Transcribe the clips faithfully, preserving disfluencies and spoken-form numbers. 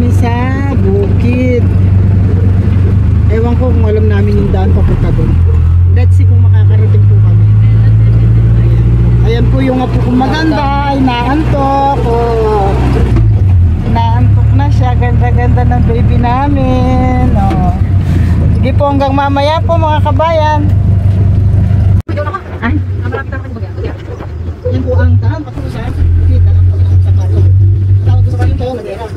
kami sa bukid. Ewan ko kung alam namin yung daan papunta doon. Let's see kung makakarating po kami. Ayan, Ayan po yung apo kong maganda. Inaantok. Oh. Inaantok na siya. Ganda-ganda ng baby namin. Oh. Sige po, hanggang mamaya po mga kabayan. Ay, yan po ang daan patungo sa kita ng pagkakas sa bato. Tawag ko sa kanyang tayo, madera.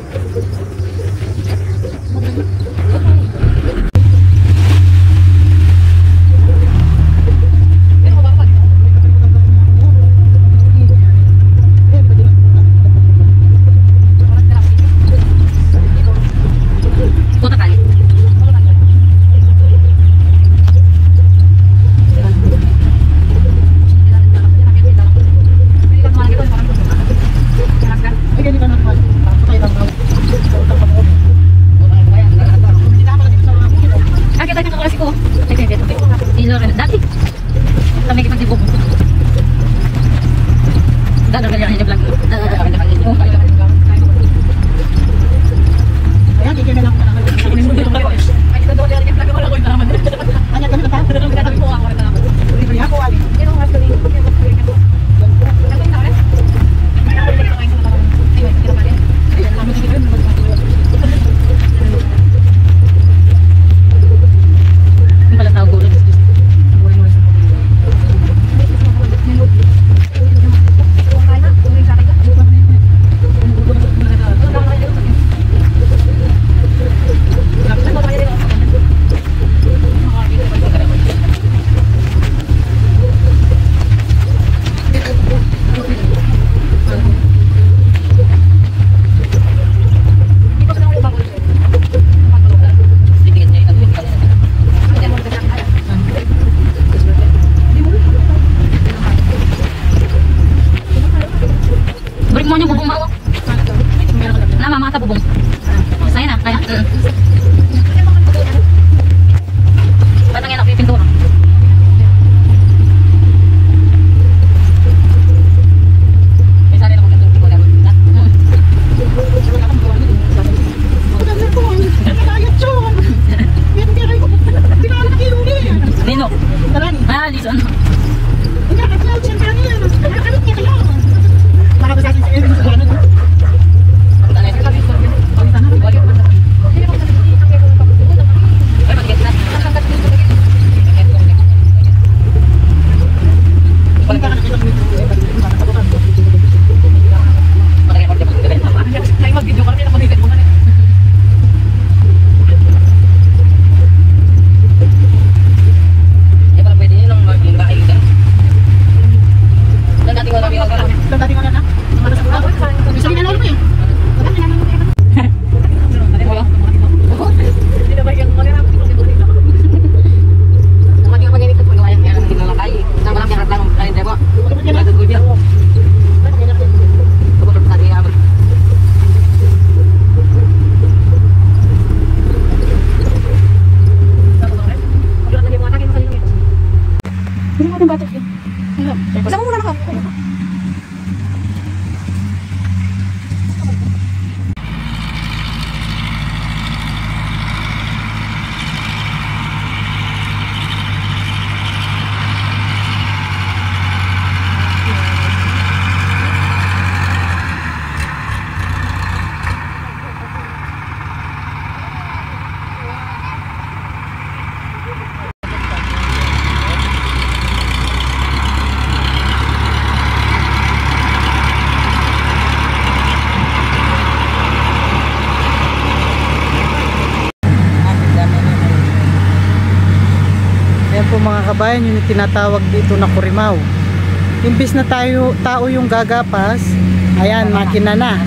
Mga kabayan, yun yung tinatawag dito na Kurimaw. Imbis na tayo tao yung gagapas, ayan, makina na.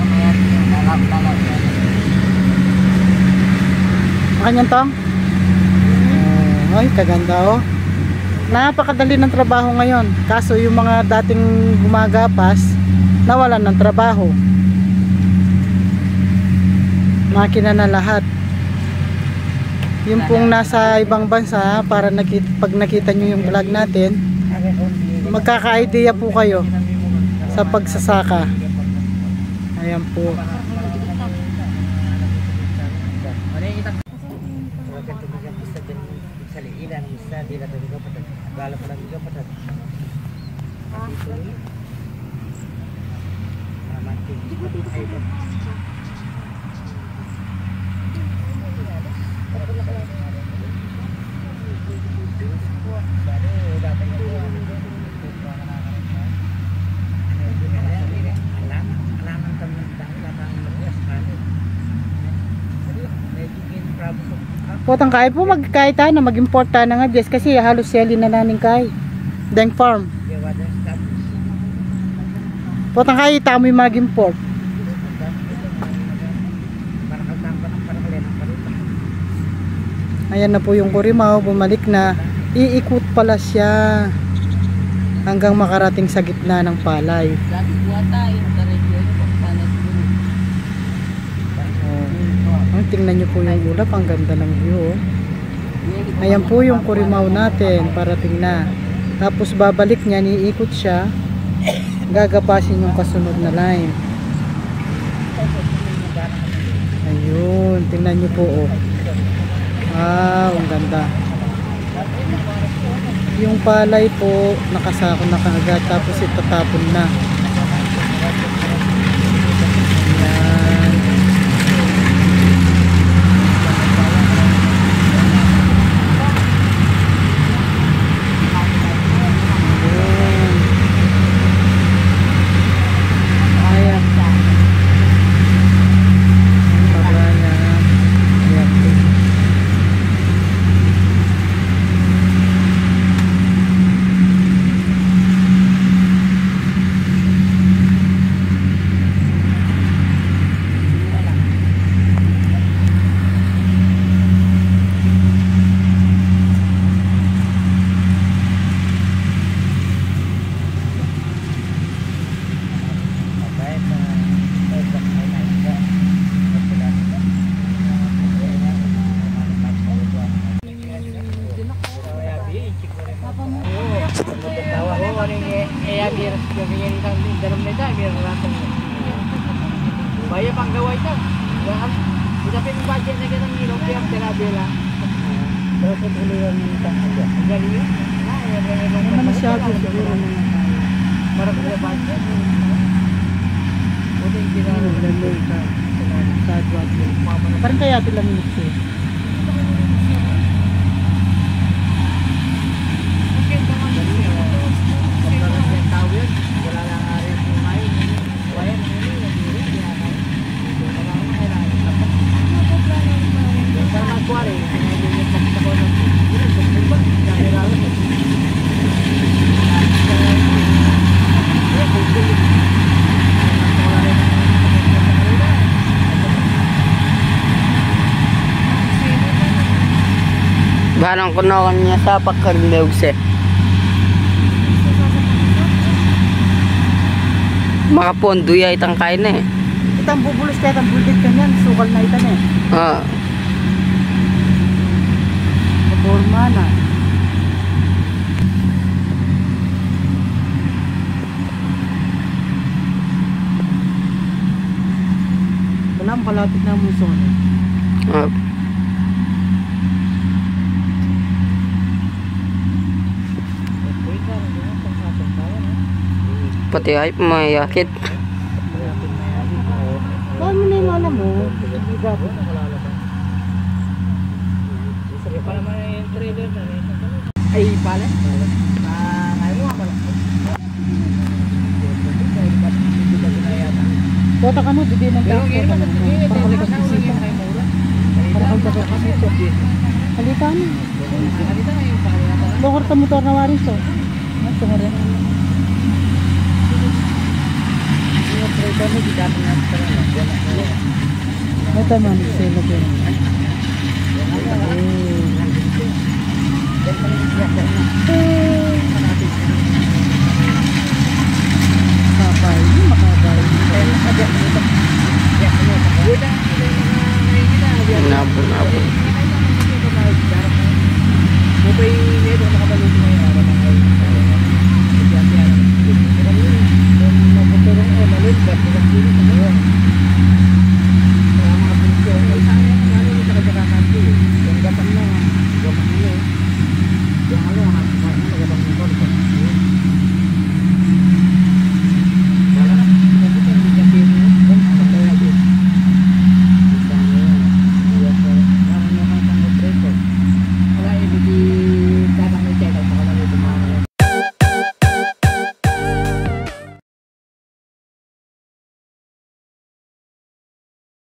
Makanyan tong? Oh, ay, kaganda oh. Napakadali ng trabaho ngayon. Kaso yung mga dating gumagapas, nawalan ng trabaho. Makina na lahat. Yung pong nasa ibang bansa, para nakita, pag nakita nyo yung vlog natin, magkaka-idea po kayo sa pagsasaka. Ayan po. ilan isa dila to ko patad. Bala pa lang ko patad. Dito ni. Mati. Ay ba. Potang kay po magkay ta na mag-import ta na nga Jess kasi halos selling na naning kay Deng Farm. Potang kay ta mo mag-import. Ayan na po yung Curimaw, bumalik na. Iikot pala siya hanggang makarating sa gitna ng palay. Oh, tingnan nyo po yung ulap, ang ganda ng view. Ayan po yung Curimaw natin, parating na. Tapos babalik niya, iikot siya, gagapasin yung kasunod na line. Ayun, tingnan nyo po oh. Wow, ang ganda. Yung palay po nakasako na kaagad, tapos itatapon na. Ayan. Baya pang gaway ito. Budapin yung budget na ganang ilaw kaya terabela. Pero kung tuloy yung tangga. Ang galing yun. Naman masyado siguro na para kung budget. Pwede yung ginano. Laloy ka. Parang kaya tila minutes eh. Okay, mga ganyan. Pagkakas yung tao yun. Wala lang arin yung ngayon. Bayan mo yun. Para magkuwari, pinagin yung pagkakaw ng ilan, kung ba, dahil lang ito. Barang kunawan niya sa pagkarneugse. Makapondo ya itang kain na eh. Itang bubulos kaya itang buldit ka niyan, sukal na itan eh. Ah. Forma na. Wala ang palapit na muson eh. Ah. Pati ay mayakit. Bakit mo na yung alam mo? Hindi dapat. Pa naman yung trailer na rin. Ay, pala? Ah, ngayon mo nga pala. Kota ka mo, bigay ng Pero tao. ngayon naman, Parang hindi kang na kakasito. Parang kang kakasito. Halika mo. Halika na yung pala. Lokor ka motor na waris to. Ano ito nga rin? Yung trailer mo, di dapat nga pala. Ito man, sila din. Makabay, makabay. Nabon, nabon. Mupay nito, nakabalong